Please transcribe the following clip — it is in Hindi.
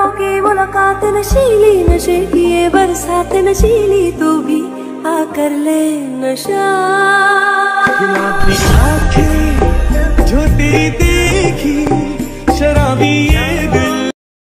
नजरों की मुलाकात नशीली, नशे की ये बरसात नशीली, तू भी आकर ले नशा। गुलाबी आँखें जो तेरी